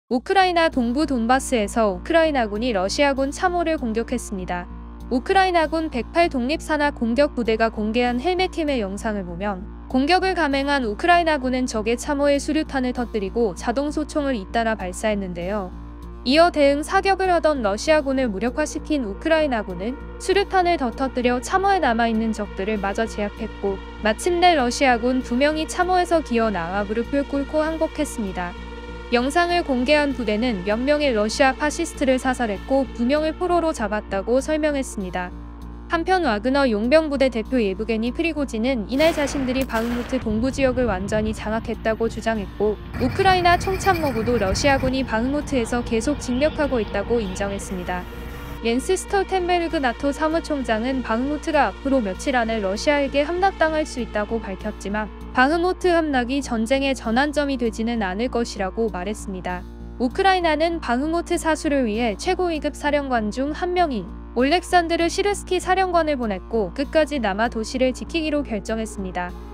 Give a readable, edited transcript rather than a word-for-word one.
우크라이나 동부 돈바스에서 우크라이나군이 러시아군 참호를 공격했습니다. 우크라이나군 108 독립산악 공격 부대가 공개한 헬메팀의 영상을 보면 공격을 감행한 우크라이나군은 적의 참호에 수류탄을 터뜨리고 자동소총을 잇따라 발사했는데요. 이어 대응 사격을 하던 러시아군을 무력화시킨 우크라이나군은 수류탄을 더 터뜨려 참호에 남아있는 적들을 마저 제압했고 마침내 러시아군 2명이 참호에서 기어나와 무릎을 꿇고 항복했습니다. 영상을 공개한 부대는 몇 명의 러시아 파시스트를 사살했고 2명을 포로로 잡았다고 설명했습니다. 한편 와그너 용병부대 대표 예브게니 프리고진은 이날 자신들이 바흐무트 동부지역을 완전히 장악했다고 주장했고 우크라이나 총참모부도 러시아군이 바흐무트에서 계속 진격하고 있다고 인정했습니다. 옌스 스톨텐베르그 나토 사무총장은 바흐무트가 앞으로 며칠 안에 러시아에게 함락당할 수 있다고 밝혔지만 바흐무트 함락이 전쟁의 전환점이 되지는 않을 것이라고 말했습니다. 우크라이나는 바흐무트 사수를 위해 최고 위급 사령관 중 한 명인 올렉산드르 시르스키 사령관을 보냈고 끝까지 남아 도시를 지키기로 결정했습니다.